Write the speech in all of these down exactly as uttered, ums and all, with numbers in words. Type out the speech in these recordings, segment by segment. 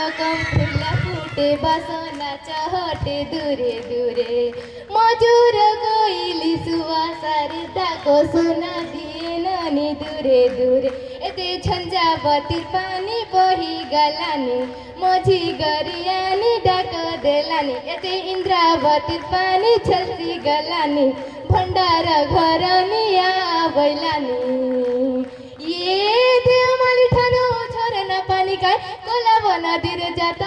रकम फुला फुटे बसना चहटे दूरे दूरे मजूर कोइली सुवासारी दाको सुना दिए ननी दूरे दूरे एते झन्झा बतिर पानी बही गलानी मझी गरियानी डाक देलानी एते इन्द्रावती पानी छल्सी गलानी भण्डार घरनिया बैलानी ये देवमाली ठानो झरना पानी काय कोलाब नदीर जात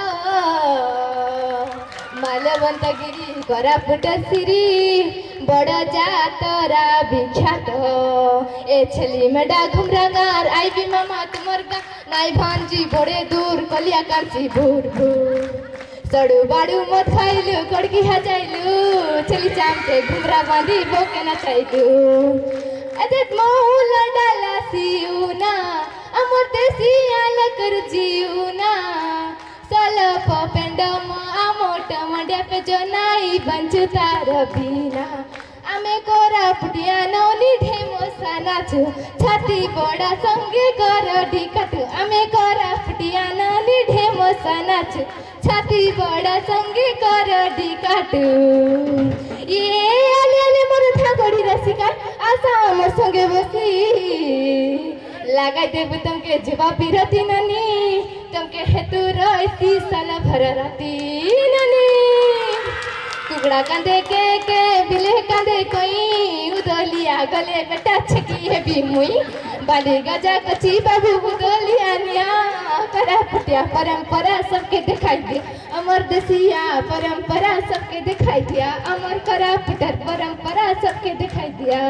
मालवंतगिरी कोरापुट सिरी बड़ जातरा विख्यात ए छली मेडा घुमरागार आई भी मामा तुमर का नाई भांजी बड़े दूर कलिया कांची भूर भूर सड़ू बाड़ू मत खाइलु कड़की हजाइलु छली चामते घुमरा बांधी बोके नचाइलु अदत मौला डाला सिउना अमर देसी आलक रुजिउना सलप पेंडम आमोट मंड्या पे जनाई बंजु तार बिना आमे कोरापुटिया नौनी ढेमो सानाछु छाती बड़ा संगे कर ढिकटु आमे कोरापुटिया नौनी ढेमो सानाछु छाती बड़ा संगे कर ढिकटु ये आले आले मोर थागड़ी रसिका आशा मोर संगे बसी लगाई देव तुमके जवाब बिरती ननी तुमके हेतु रही साला भर राती ननी कुगड़ा कांदे के के बिले कांदे कोई उदलिया गले बेटा छकी है भी मुई बाली गजा कची बाबू उदलिया निया करा फुटिया परंपरा सबके दिखाई दे अमर देसिया परंपरा सबके दिखाई दिया अमर करा पुटर परंपरा सबके दिखाई दिया।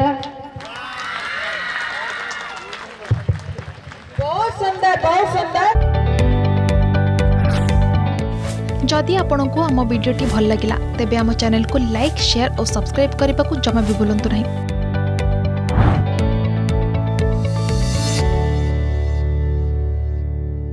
बहुत सुंदर बहुत सुंदर। जदि आपंक आम भिडी भल लगा तेब आम चैनल को लाइक शेयर और सब्सक्राइब करने को जमा भी भूलु नहीं।